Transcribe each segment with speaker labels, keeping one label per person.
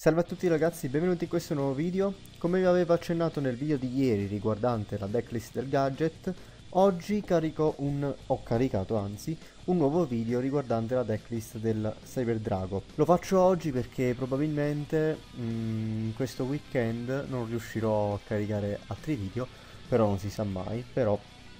Speaker 1: Salve a tutti ragazzi, benvenuti in questo nuovo video. Come vi avevo accennato nel video di ieri riguardante la decklist del gadget, oggi ho caricato anzi, un nuovo video riguardante la decklist del Cyber Drago. Lo faccio oggi perché probabilmente questo weekend non riuscirò a caricare altri video, però non si sa mai, però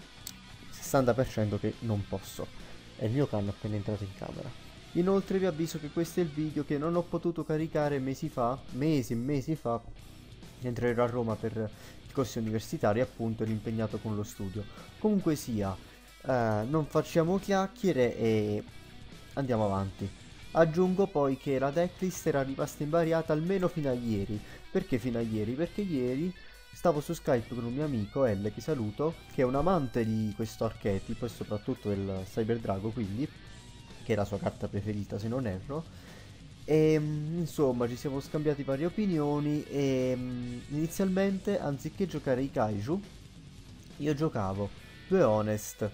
Speaker 1: 60% che non posso. E il mio cane è appena entrato in camera. Inoltre vi avviso che questo è il video che non ho potuto caricare mesi e mesi fa, mentre ero a Roma per i corsi universitari, appunto ero impegnato con lo studio. Comunque sia, non facciamo chiacchiere e andiamo avanti. Aggiungo poi che la decklist era rimasta invariata almeno fino a ieri. Perché fino a ieri? Perché ieri stavo su Skype con un mio amico, L, che saluto, che è un amante di questo archetipo e soprattutto del Cyber Drago, quindi che è la sua carta preferita se non erro. E insomma ci siamo scambiati varie opinioni e inizialmente anziché giocare i kaiju io giocavo due Honest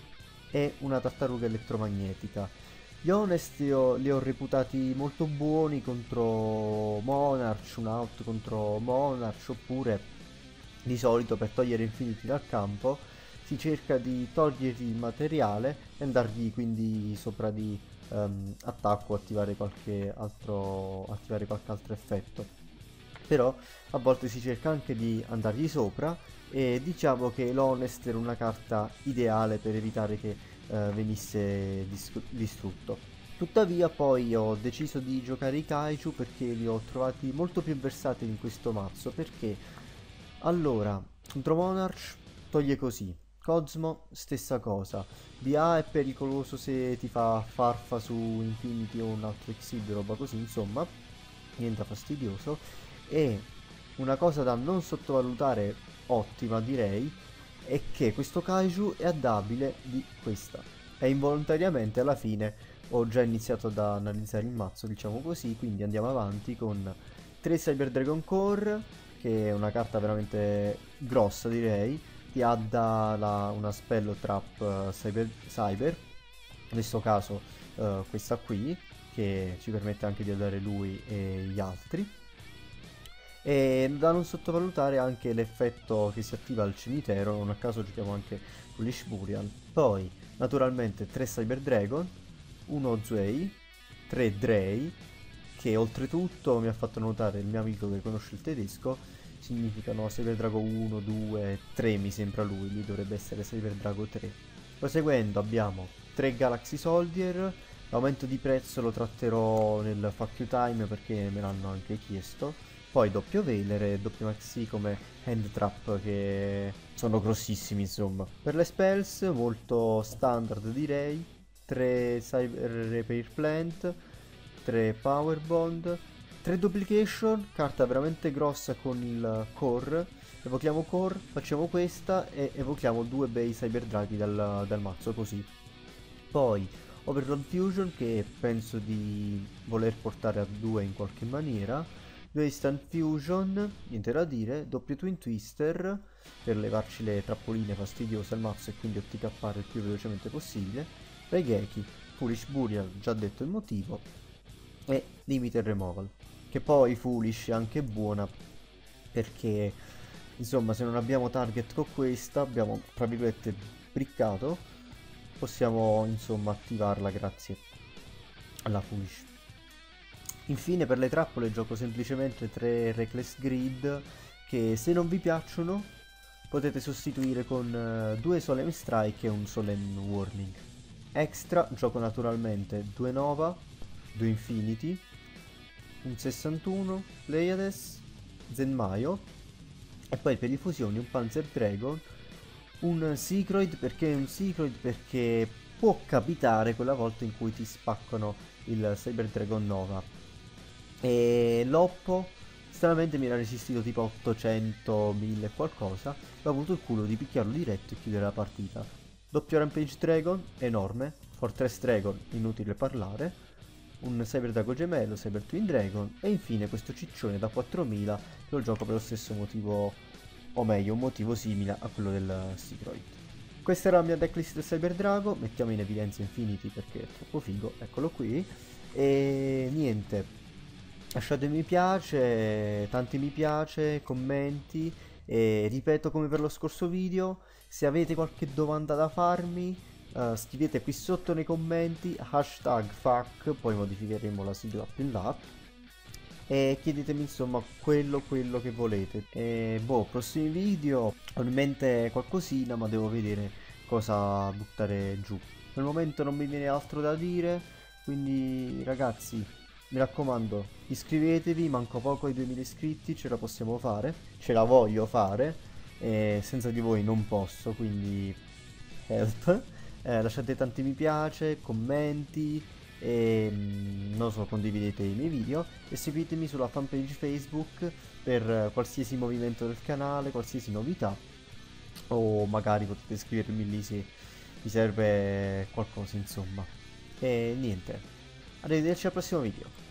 Speaker 1: e una tartaruga elettromagnetica. Gli Honest li ho reputati molto buoni contro Monarch, un out contro Monarch, oppure di solito per togliere Infinity dal campo si cerca di togliergli il materiale e andargli quindi sopra di attacco, attivare qualche altro effetto. Però a volte si cerca anche di andargli sopra e diciamo che l'Honest era una carta ideale per evitare che venisse distrutto. Tuttavia poi ho deciso di giocare i Kaiju perché li ho trovati molto più versatili in questo mazzo, perché allora, contro Monarch toglie così. Cosmo, stessa cosa. BA è pericoloso se ti fa farfa su Infinity o un altro Exceed, roba così, insomma, diventa fastidioso. E una cosa da non sottovalutare, ottima direi, è che questo Kaiju è addabile di questa. E involontariamente alla fine ho già iniziato ad analizzare il mazzo, diciamo così, quindi andiamo avanti con 3 Cyber Dragon Core, che è una carta veramente grossa direi. Ti adda una spell trap cyber, in questo caso questa qui, che ci permette anche di addare lui e gli altri. E da non sottovalutare anche l'effetto che si attiva al cimitero, non a caso giochiamo anche Foolish Burial. Poi naturalmente 3 Cyber Dragon, 1 Zwei, 3 Drey, che oltretutto mi ha fatto notare il mio amico che conosce il tedesco, significano Cyber Drago 1, 2, 3 mi sembra lui dovrebbe essere Cyber Drago 3. Proseguendo abbiamo 3 Galaxy Soldier, l'aumento di prezzo lo tratterò nel Fuck You Time perché me l'hanno anche chiesto. Poi doppio Veiler e doppio Maxi come Hand Trap, che sono grossissimi insomma. Per le spells molto standard direi, 3 Cyber Repair Plant, 3 Power Bond, 3 Duplication, carta veramente grossa con il Core. Evochiamo Core, facciamo questa e evochiamo 2 bei Cyber Draghi dal mazzo così. Poi Overload Fusion, che penso di voler portare a 2 in qualche maniera. 2 Instant Fusion, niente da dire. Doppio Twin Twister per levarci le trappoline fastidiose al mazzo e quindi OTK'are il più velocemente possibile. Regeki, Foolish Burial, già detto il motivo, e Limited Removal, che poi Foolish è anche buona perché insomma se non abbiamo target con questa, abbiamo tra virgolette briccato, possiamo insomma attivarla grazie alla Foolish. Infine per le trappole gioco semplicemente 3 Reckless Grid che se non vi piacciono potete sostituire con 2 Solemn Strike e un Solemn Warning. Extra gioco naturalmente 2 Nova, 2 Infinity, un 61, Pleiades, Zenmaio e poi per le fusioni un Panzer Dragon, un Secroid. Perché un Secroid? Perché può capitare quella volta in cui ti spaccano il Cyber Dragon Nova e l'Oppo stranamente mi era resistito tipo 800, 1000 e qualcosa, ho avuto il culo di picchiarlo diretto e chiudere la partita. Doppio Rampage Dragon, enorme, Fortress Dragon, inutile parlare, un Cyber Drago gemello, Cyber Twin Dragon e infine questo ciccione da 4000 che lo gioco per lo stesso motivo, o meglio un motivo simile a quello del Secroid. Questa era la mia decklist del Cyber Drago, mettiamo in evidenza Infinity perché è troppo figo, eccolo qui, e niente, lasciate mi piace, tanti mi piace, commenti e ripeto come per lo scorso video, se avete qualche domanda da farmi, scrivete qui sotto nei commenti, hashtag FAQ, poi modificheremo la sigla più in là e chiedetemi insomma quello che volete. E boh, prossimi video ho in mente qualcosina, ma devo vedere cosa buttare giù. Per il momento non mi viene altro da dire, quindi ragazzi, mi raccomando, iscrivetevi, manco poco ai 2000 iscritti, ce la possiamo fare, ce la voglio fare, e senza di voi non posso, quindi help. Lasciate tanti mi piace, commenti e non lo so, condividete i miei video e seguitemi sulla fanpage Facebook per qualsiasi movimento del canale, qualsiasi novità o magari potete scrivermi lì se vi serve qualcosa insomma. E niente, arrivederci al prossimo video.